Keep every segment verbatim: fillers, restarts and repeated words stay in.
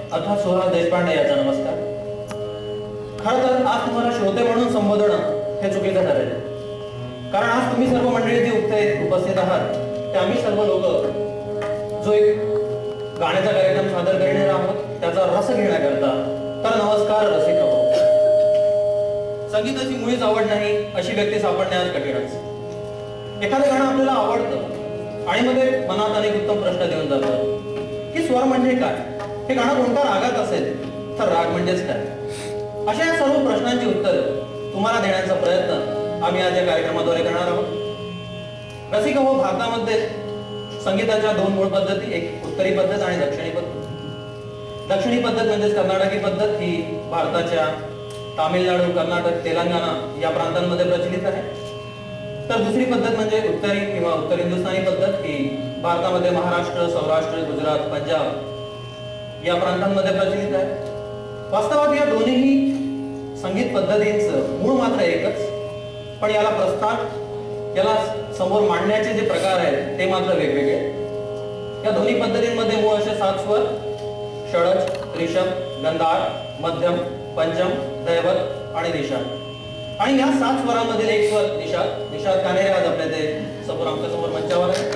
अथा सुहास देशपांडे याचा नमस्कार. खरं तर आज तुम्हाला श्रोते म्हणून संबोधणं हे चुकीचं ठरेल, कारण आज तुम्ही सर्व मंडळी जी उपस्थित उपस्थित आहात ते आम्ही सर्व लोक जो एक गाण्याचा कार्यक्रम सादर करणार आहोत त्याचा रस घेण्याकरता. तर नमस्कार रसिक हो. संगीताची मुळीच आवड नाही अशी व्यक्ती सापडणे आज कठीणच. एखादं गाणं आपल्याला आवडतं आणि मध्ये मनात अनेक उत्तम प्रश्न देऊन जातात की स्वर म्हणजे काय, हे गाणं कोणत्या रागात असेल, तर राग म्हणजेच काय. अशा या सर्व प्रश्नांची उत्तर तुम्हाला देण्याचा प्रयत्न आम्ही आज या कार्यक्रमाद्वारे करणार आहोत. रसिक हो, भारतामध्ये संगीताच्या दोन मूळ पद्धती, एक उत्तरी पद्धत आणि दक्षिणी पद्धत. दक्षिणी पद्धत म्हणजे कर्नाटकी पद्धत, ही भारताच्या तामिळनाडू, कर्नाटक, तेलंगणा या प्रांतांमध्ये प्रचलित आहे. तर दुसरी पद्धत म्हणजे उत्तरी किंवा उत्तर हिंदुस्थानी पद्धत, ही भारतामध्ये महाराष्ट्र, सौराष्ट्र, गुजरात, पंजाब या प्रांतांमध्ये प्रचलित आहे. वास्तवात या दोन्ही संगीत पद्धतींचं मूळ मात्र एकच, पण याला प्रस्थान, याला समोर मांडण्याचे जे प्रकार आहेत ते मात्र वेगवेगळे. या दोन्ही पद्धतींमध्ये मूळ असे सात स्वर: षडज, ऋषभ, गंधार, मध्यम, पंचम, दैवत आणि निषाद. आणि या सात स्वरांमधील एक स्वर निषाद. निषाद कानेरे आज आपल्या ते समोर आमच्या समोर मंचावर आहे.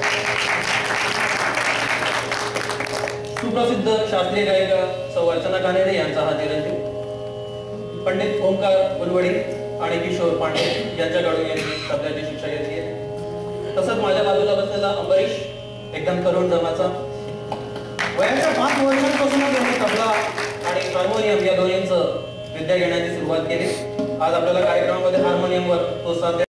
सुप्रसिद्ध शास्त्रीय गायिका सौ अर्चना कानेरे यांचा हा चिरंजीव. पंडित ओंकार उलवडी आणि किशोर पांडे यांच्याकडून यांनी तबल्याची शिक्षा घेतली आहे. तसंच माझ्या बाजूला बसलेला अंबरीश, एकदम तरुण जमाचा, वयाच्या पाच वर्षांपासूनच यांनी तबला आणि हार्मोनियम या दोन्हींचं विद्या घेण्याची सुरुवात केली. आज आपल्याला कार्यक्रमामध्ये हार्मोनियमवर तो साथ